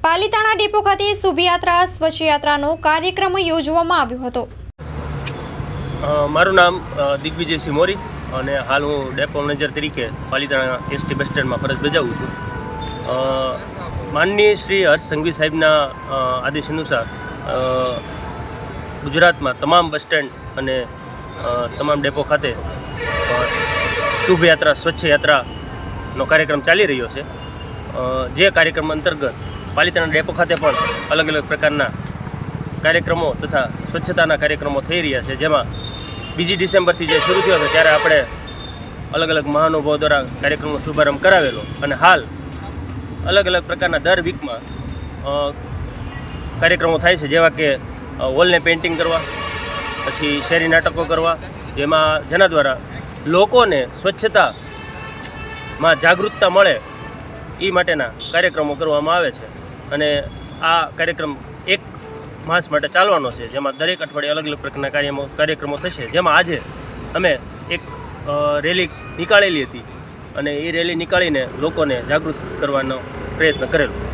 Palitana depot ખાતે શુભયાત્રા સ્વચ્છયાત્રાનો કાર્યક્રમ યોજવામાં આવ્યો હતો। મારું નામ દિગ્વિજયસિંહ મોરી અને હાલ હું ડેપો મેનેજર તરીકે પાલીતાણા એસટી બસ સ્ટેન્ડમાં ફરજ બજાવું છું। માનનીય શ્રી હર્ષ સંઘવી સાહેબના આદેશ અનુસાર ગુજરાતમાં તમામ બસ સ્ટેન્ડ અને તમામ ડેપો ખાતે શુભયાત્રા સ્વચ્છયાત્રાનો કાર્યક્રમ ચાલી રહ્યો છે। જે કાર્યક્રમ અંતર્ગત પાલીતાણા ડેપો ખાતે પણ અલગ અલગ પ્રકારના કાર્યક્રમો તથા સ્વચ્છતાના કાર્યક્રમો થઈ રહ્યા છે, જેમાં 2 ડિસેમ્બરથી જે શરૂ થયો હતો ત્યારે આપણે અલગ અલગ મહાનુભાવો દ્વારા કાર્યક્રમનો શુભારંભ કરાવેલો અને હાલ અલગ અલગ પ્રકારના દર વીકમાં કાર્યક્રમો થાય છે, જેવા કે વોલને પેઇન્ટિંગ કરવા, પછી શેરી નાટકો કરવા, જેના દ્વારા લોકોને સ્વચ્છતામાં જાગૃતતા મળે એ માટેના કાર્યક્રમો કરવામાં આવે છે। અને આ કાર્યક્રમ 1 માસ માટે ચાલવાનો છે, જેમાં દરેક અઠવાડિયે અલગ અલગ પ્રકારના કાર્યક્રમો થશે, જેમાં આજે અમે એક રેલી નીકાળેલી હતી અને એ રેલી નીકાળીને લોકોને જાગૃત કરવાનો પ્રયત્ન કરેલો।